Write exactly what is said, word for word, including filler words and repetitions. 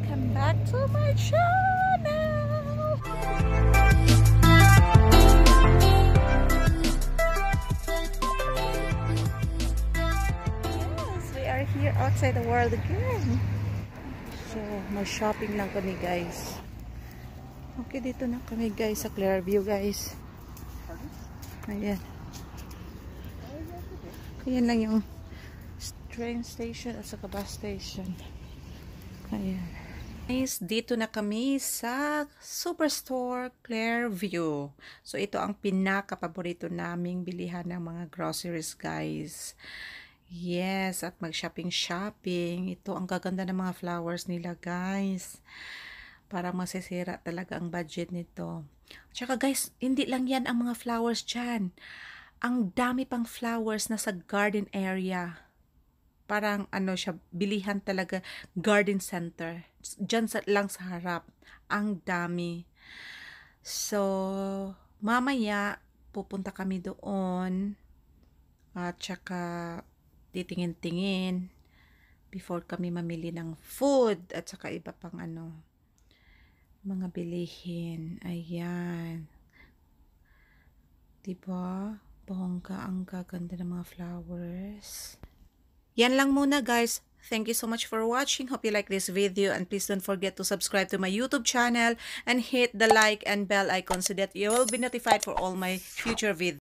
Welcome back to my channel. Yes, we are here outside the world again. So, mag-shopping lang kami, guys. Okay, dito na kami, guys, sa Clearview, guys. Ayan. Ayan lang yung train station at saka bus station. Ayan. Guys, dito na kami sa Superstore Clearview. So, ito ang pinaka-paborito naming bilihan ng mga groceries, guys. Yes, at mag-shopping-shopping. Ito ang gaganda ng mga flowers nila, guys. Parang masisira talaga ang budget nito. Tsaka, guys, hindi lang yan ang mga flowers dyan. Ang dami pang flowers na sa garden area. Parang ano siya, bilihan talaga, garden center. Diyan sa, lang sa harap. Ang dami. So, mamaya, pupunta kami doon. At saka, titingin-tingin. Before kami mamili ng food. At saka iba pang ano, mga bilihin. Ayan. Diba? Bongga, ang gaganda ng mga flowers. Yan lang muna, guys. Thank you so much for watching. Hope you like this video, and please don't forget to subscribe to my YouTube channel and hit the like and bell icon so that you will be notified for all my future videos.